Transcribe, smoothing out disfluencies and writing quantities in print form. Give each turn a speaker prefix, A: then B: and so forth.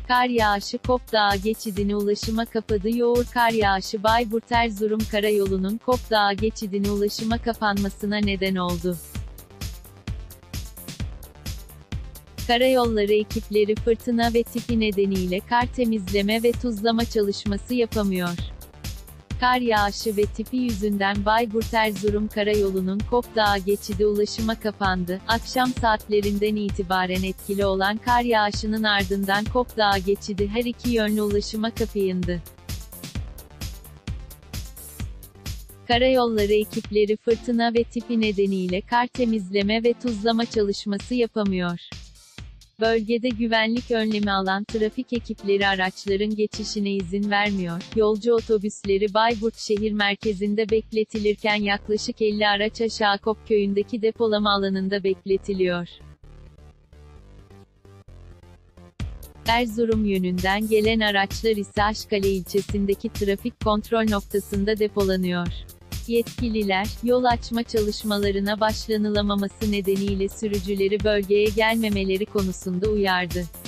A: Kar yağışı Kop Dağı geçidini ulaşıma kapadı. Yoğun kar yağışı Bayburt-Erzurum karayolunun Kop Dağı geçidine ulaşıma kapanmasına neden oldu. Karayolları ekipleri fırtına ve tipi nedeniyle kar temizleme ve tuzlama çalışması yapamıyor. Kar yağışı ve tipi yüzünden Bayburt-Erzurum karayolunun Kop Dağı geçidi ulaşıma kapandı. Akşam saatlerinden itibaren etkili olan kar yağışının ardından Kop Dağı geçidi her iki yönlü ulaşıma kapayındı. Karayolları ekipleri fırtına ve tipi nedeniyle kar temizleme ve tuzlama çalışması yapamıyor. Bölgede güvenlik önlemi alan trafik ekipleri araçların geçişine izin vermiyor. Yolcu otobüsleri Bayburt şehir merkezinde bekletilirken yaklaşık 50 araç Aşağıkop köyündeki depolama alanında bekletiliyor. Erzurum yönünden gelen araçlar ise Aşkale ilçesindeki trafik kontrol noktasında depolanıyor. Yetkililer, yol açma çalışmalarına başlanılamaması nedeniyle sürücüleri bölgeye gelmemeleri konusunda uyardı.